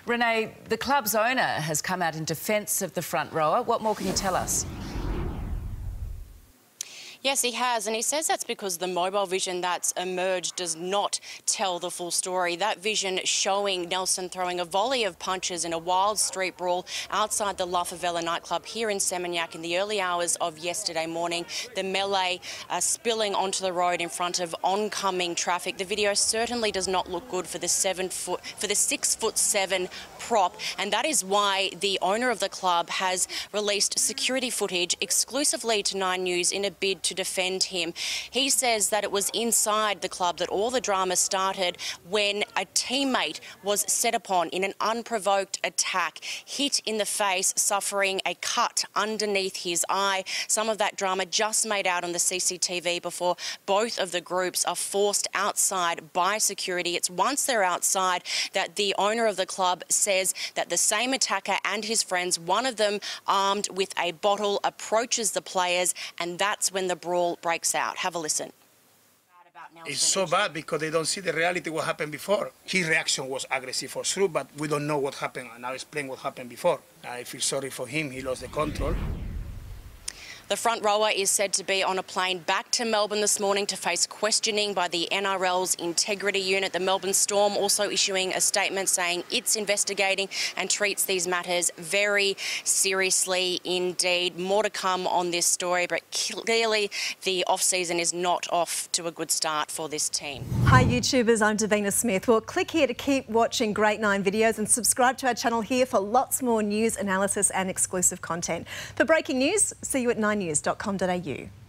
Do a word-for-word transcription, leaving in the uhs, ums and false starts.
Renee, the club's owner has come out in defence of the front rower. What more can you tell us? Yes, he has, and he says that's because the mobile vision that's emerged does not tell the full story. That vision showing Nelson throwing a volley of punches in a wild street brawl outside the La Favela nightclub here in Seminyak in the early hours of yesterday morning. The melee uh, spilling onto the road in front of oncoming traffic. The video certainly does not look good for the seven foot, for the six foot seven prop, and that is why the owner of the club has released security footage exclusively to Nine News in a bid to defend him. He says that it was inside the club that all the drama started when a teammate was set upon in an unprovoked attack, hit in the face, suffering a cut underneath his eye. Some of that drama just made out on the C C T V before both of the groups are forced outside by security. It's once they're outside that the owner of the club says that the same attacker and his friends, one of them armed with a bottle, approaches the players, and that's when the brawl breaks out. Have a listen. It's so bad because they don't see the reality what happened before. His reaction was aggressive for sure, but we don't know what happened, and I'll explain what happened before. I feel sorry for him. He lost the control. The front rower is said to be on a plane back to Melbourne this morning to face questioning by the N R L's integrity unit. The Melbourne Storm also issuing a statement saying it's investigating and treats these matters very seriously indeed. More to come on this story, but clearly the off-season is not off to a good start for this team. Hi YouTubers, I'm Davina Smith. Well, click here to keep watching Great Nine videos and subscribe to our channel here for lots more news, analysis and exclusive content. For breaking news, see you at nine news dot com dot A U.